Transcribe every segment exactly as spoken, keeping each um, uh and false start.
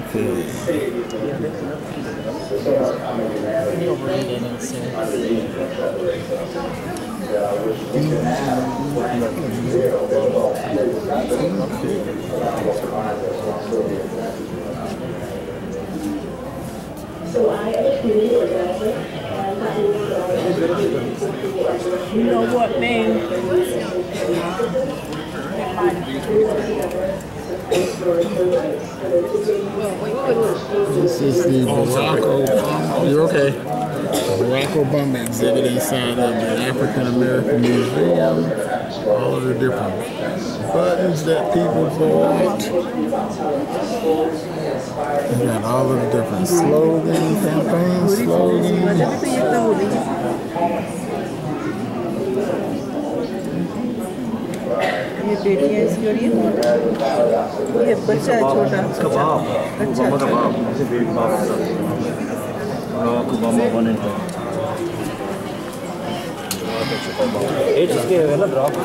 You'll read it and see. So I actually you know what, man? This is the Barack Obama. You're okay. Barack Obama exhibit inside of the African American Museum. All of the different buttons that people bought. You got all of the different slogans, campaign slogans. ये बेटियां इसकी हो रही है ये बच्चा है छोटा कबाब अच्छा कबाब जैसे बेबी कबाब कबाब बने ये जिसके है ना drop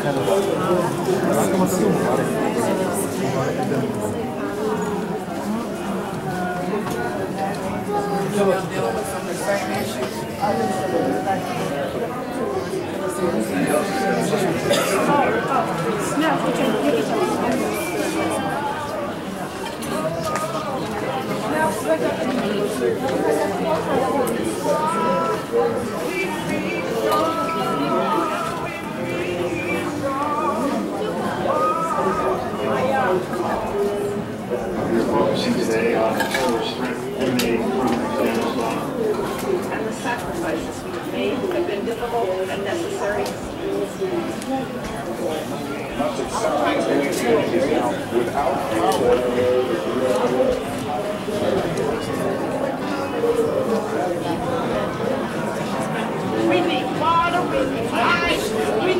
Focusing today on terror strength emanating from Afghanistan. And the sacrifices we've made have been difficult and necessary. Not that sometimes we can do now without We need water, we need ice, we